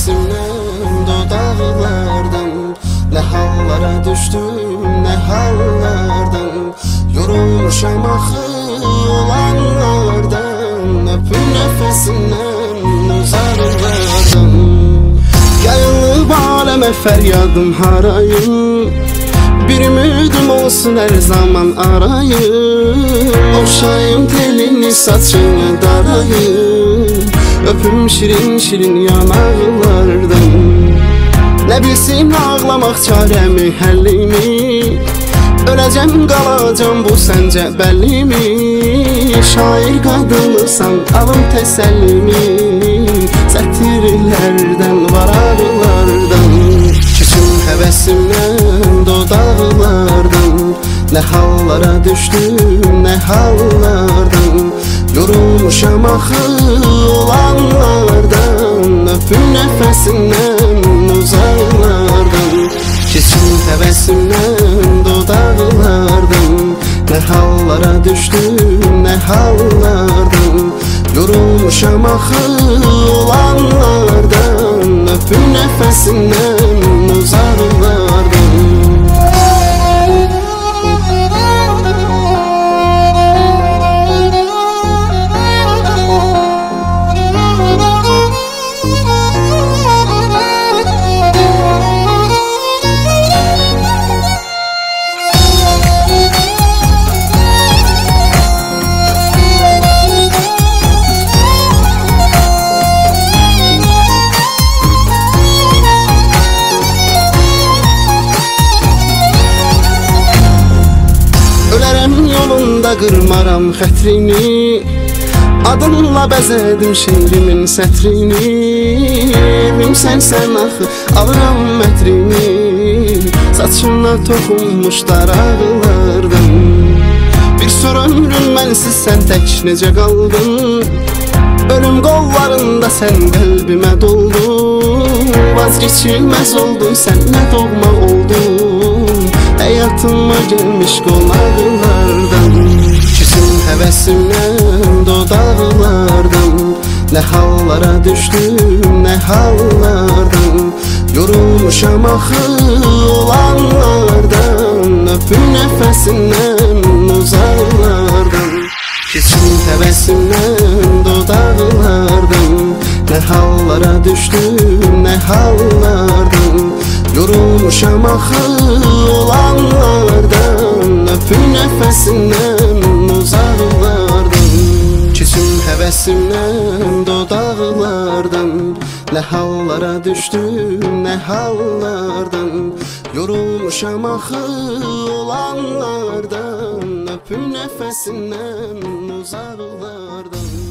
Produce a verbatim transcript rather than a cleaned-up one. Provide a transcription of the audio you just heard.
həvəsimdən dodaqlardan, nə hallara düşdüm, nə hallardan, yorulmuşam axı olanlardan, öpüm nəfəsindən uzaqlardan. Yayılıb aləmə fəryadım harayım, bir ümidim olsun hər zaman arayım, oxşayım telini saçını darayım, öpüm şirin şirin yanaqlardan. Nə bilsin ağlamaq çarəmi, həllimi, öləcəm qalacam bu səncə bəllimi. Şair qadınısan alım təsəllimi, sətirlərdən, varaqlardan. Keçim həvəsimdən dodaqlardan, nə hallara düşdüm, nə hallardan, yorulmuşam axı olanlardan, öpüm nəfəsindən uzaqlardan. Keçim həvəsimdən dodaqlardan, nə hallara düşdüm, nə hallardan, yorulmuşam axı olanlardan, öpüm nəfəsindən uzaqlardan. Yolunda qırmaram xətrini, adınla bəzədim şeirimin sətrini. Evimsən sən axı, alıram mətrini, saçına toxunmuş daraqlardan. Bir sonra ömrüm mənsiz sən tək necə qaldın, ölüm qollarında sən qəlbimə doldun. Vazgeçilməz oldun sən, nə doğma oldun, həyatıma gəlmiş qonaqlardan. Keçim həvəsimdən dodaqlardan, nə hallara düşdüm, nə hallardan, yorulmuşam axı olanlardan, öpüm nəfəsindən uzaqlardan. Keçim həvəsimdən dodaqlardan, nə hallara düşdüm, nə hallardan, yorulmuşam axı olanlardan, öpüm nəfəsindən uzaqlardan. Keçim həvəsimdən dodaqlardan, nə hallara düşdüm, nə hallardan, yorulmuşam axı olanlardan, öpüm nəfəsindən uzaqlardan.